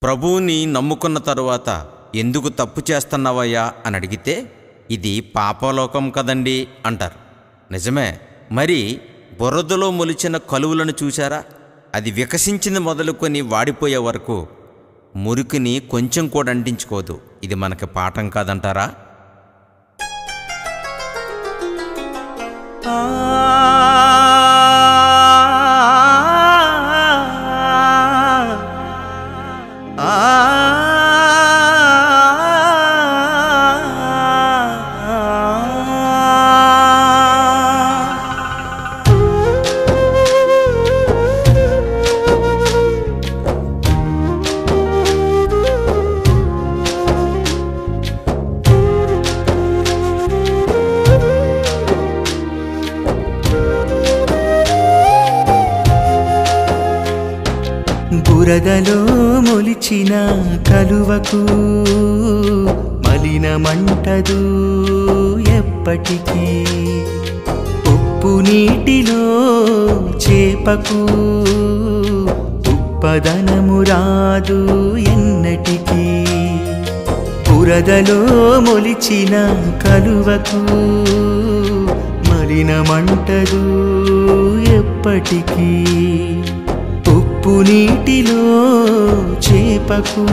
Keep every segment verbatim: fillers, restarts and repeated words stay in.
ప్రభువుని నమ్ముకున్న తరువాత ఎందుకు తప్పు చేస్తున్నావయ్యా అని అడిగితే ఇది పాపలోకం కదండి అంటారు. నిజమే. మరి బురదలో మొలిచిన కలువలను చూశారా? అది వికసించింది మొదలుకొని వాడిపోయే వరకు మురికిని కొంచెం కూడా అంటించుకోదు. ఇది మనకి పాఠం కాదంటారా? బురదలో మొలిచిన కలువకు మలినమంటదు ఎప్పటికీ. ఉప్పు నీటిలో చేపకు ఉప్పదనము రాదు ఎన్నటికీ. బురదలో మొలిచిన కలువకు మలినమంటదు ఎప్పటికీ. ఉప్పు నీటిలో చేపకు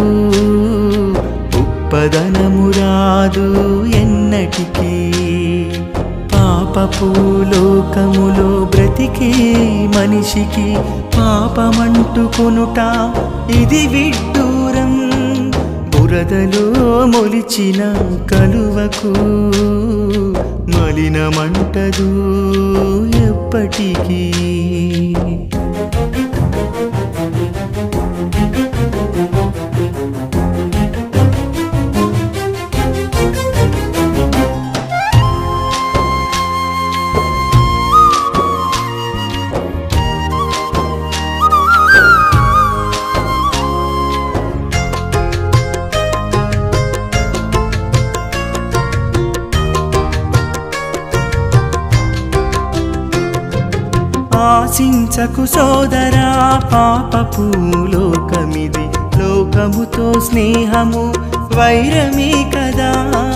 ఉప్పదనము రాదు ఎన్నటికీ. పాపపు లోకములో బ్రతికే మనిషికి పాపమంటుకొనుట ఇది విడ్డూరం. బురదలో మొలిచిన కలువకు మలినమంటదు ఎప్పటికీ. ఆశించకు సోదరా పాపపు లోకమిది. లోకముతో స్నేహము వైరమే కదా.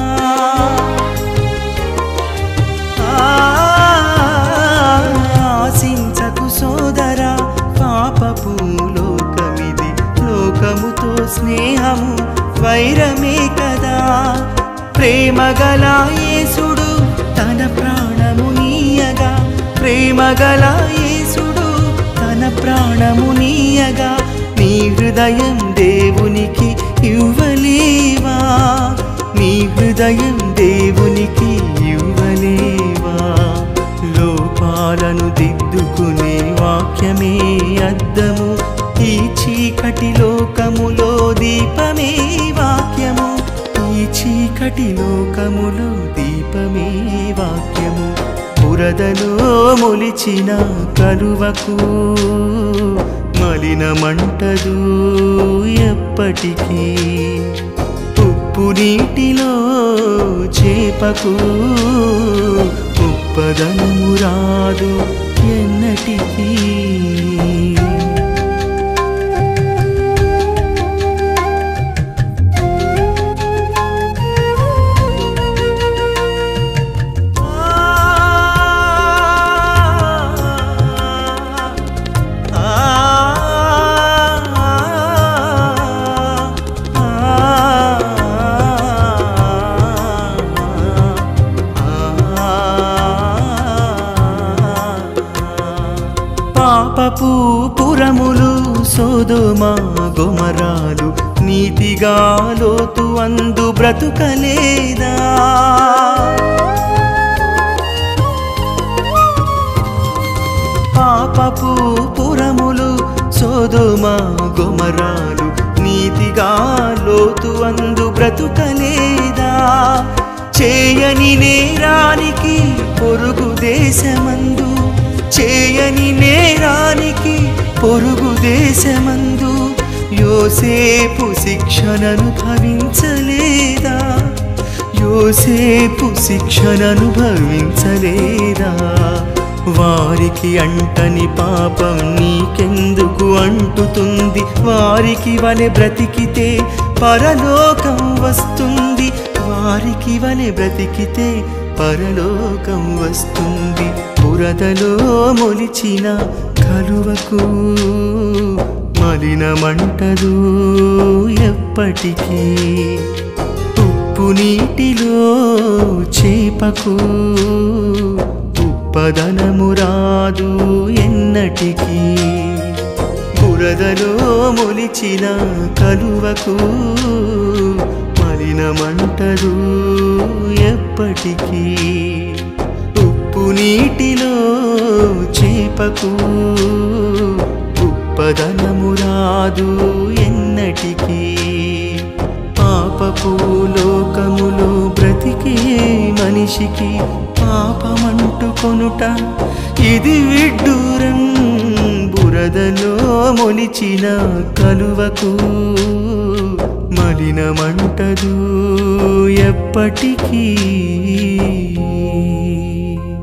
ఆశించకు సోదరా పాపపు లోకమిది. లోకముతో స్నేహము వైరమే కదా. ప్రేమగల యేసుడు తన ప్రాణము నీయగా. ప్రేమగల యేసుడు తన ప్రాణము నీయగా. నీ హృదయం దేవునికి ఇవ్వలేవా? నీ హృదయం దేవునికి ఇవ్వలేవా? లోపాలను దిద్దుకునే వాక్యమే అద్దము. ఈ చీకటి లోకములో దీపమే వాక్యము. ఈ చీకటి లోకములో దీపమే వాక్యము. బురదలో మొలిచిన కలువకు మలినమంటదు ఎప్పటికీ. ఉప్పు నీటిలో చేపకు ఉప్పదనము రాదు ఎన్నటికీ. పాపపు పురములు సొదొమ గొమొరాలు నీతిగా లోతు అందు బ్రతుకలేదా? పాపపు పురములు సొదొమ గొమొరాలు నీతిగా లోతు అందు బ్రతుకలేదా? చేయని నేరానికి పొరుగు దేశమందు. చేయని నేరానికి పొరుగు దేశమందు యోసేపు శిక్షణను భవించలేదా? యోసేపు శిక్షణను భవించలేదా? వారికి అంటని పాపం నీకెందుకు అంటుతుంది? వారికి వలె బ్రతికితే పరలోకం వస్తుంది. వారికి వలె బ్రతికితే పరలోకం వస్తుంది. బురదలో మొలిచిన కలువకు మలినమంటదు ఎప్పటికీ. ఉప్పు నీటిలో చేపకు ఉప్పదనము రాదు ఎన్నటికీ. బురదలో మొలిచిన కలువకు మలినమంటదు ఎప్పటికీ. ఉప్పు నీటిలో చేపకు ఉప్పదనము రాదు ఎన్నటికీ. పాపపు లోకములో బ్రతికే మనిషికి పాపమంటుకొనుట ఇది విడ్డూరం. బురదలో మొలిచిన కలువకు మలినమంటదు ఎప్పటికీ.